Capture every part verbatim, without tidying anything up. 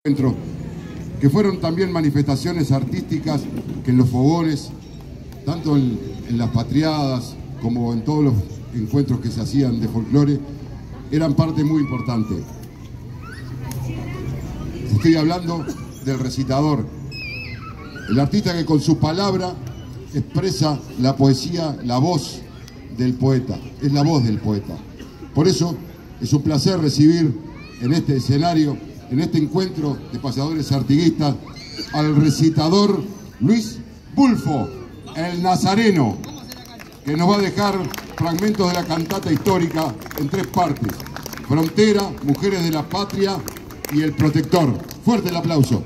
encuentro, que fueron también manifestaciones artísticas que en los fogones, tanto en, en las patriadas como en todos los encuentros que se hacían de folclore, eran parte muy importante. Estoy hablando del recitador, el artista que con su palabra expresa la poesía, la voz del poeta, es la voz del poeta. Por eso es un placer recibir en este escenario, en este encuentro de payadores artiguistas, al recitador Luis Bulfo, el Nazareno, que nos va a dejar fragmentos de la cantata histórica en tres partes: Frontera, Mujeres de la Patria y El Protector. Fuerte el aplauso.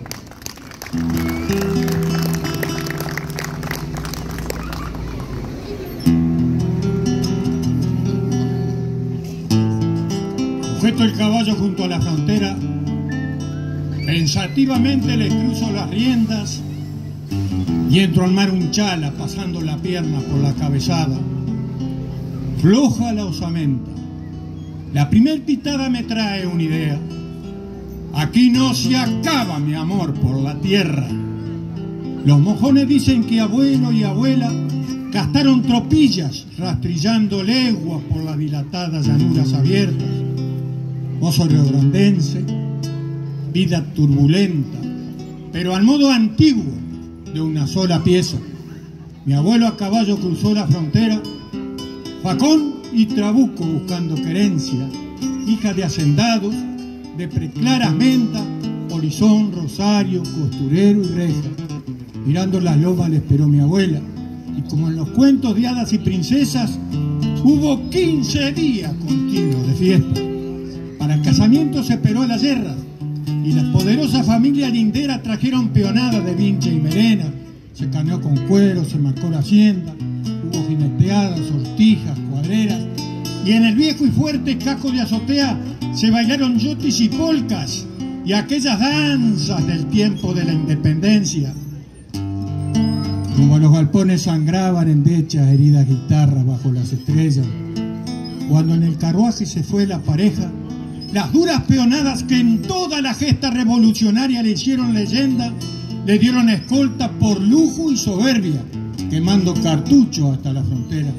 Sujeto el caballo junto a la frontera, pensativamente le cruzo las riendas y entro al mar un chala pasando la pierna por la cabezada. Floja la osamenta. La primer pitada me trae una idea. Aquí no se acaba mi amor por la tierra. Los mojones dicen que abuelo y abuela gastaron tropillas rastrillando leguas por las dilatadas llanuras abiertas. Mozo riograndense, vida turbulenta, pero al modo antiguo de una sola pieza. Mi abuelo a caballo cruzó la frontera, facón y trabuco buscando querencia, hija de hacendados, de preclaras menta, polizón, rosario, costurero y reja. Mirando las lomas le esperó mi abuela, y como en los cuentos de hadas y princesas, hubo quince días continuos de fiesta. Para el casamiento se esperó a la yerra, y la poderosa familia lindera trajeron peonadas de vincha y merena. Se caneó con cuero, se marcó la hacienda, hubo jineteadas, sortijas, cuadreras, y en el viejo y fuerte casco de azotea se bailaron yotis y polcas y aquellas danzas del tiempo de la independencia. Como los galpones sangraban en dechas heridas guitarras bajo las estrellas, cuando en el carruaje se fue la pareja, las duras peonadas que en toda la gesta revolucionaria le hicieron leyenda, le dieron escolta por lujo y soberbia, quemando cartuchos hasta la frontera.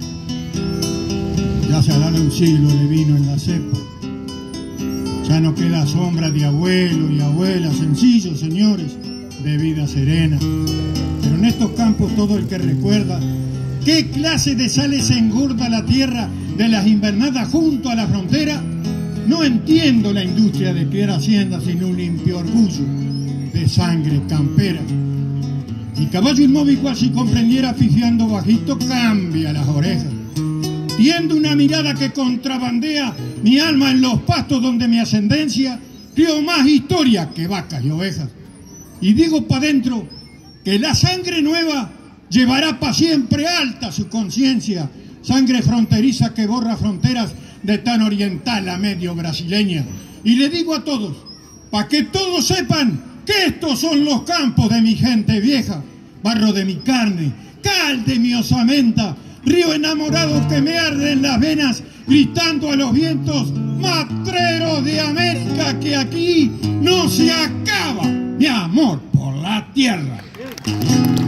Ya se ha dado un siglo de vino en la cepa. Ya no queda sombra de abuelo y abuela, sencillos, señores, de vida serena. Pero en estos campos todo el que recuerda qué clase de sales engorda la tierra de las invernadas junto a la frontera, no entiendo la industria de piedra hacienda sin un limpio orgullo de sangre campera. Mi caballo inmóvil, cual si comprendiera pifiando bajito, cambia las orejas. Tiende una mirada que contrabandea mi alma en los pastos donde mi ascendencia crió más historia que vacas y ovejas. Y digo pa' dentro que la sangre nueva llevará pa' siempre alta su conciencia, sangre fronteriza que borra fronteras de tan oriental a medio brasileña. Y le digo a todos, pa' que todos sepan que estos son los campos de mi gente vieja, barro de mi carne, cal de mi osamenta, río enamorado que me arde en las venas, gritando a los vientos, matreros de América, que aquí no se acaba mi amor por la tierra.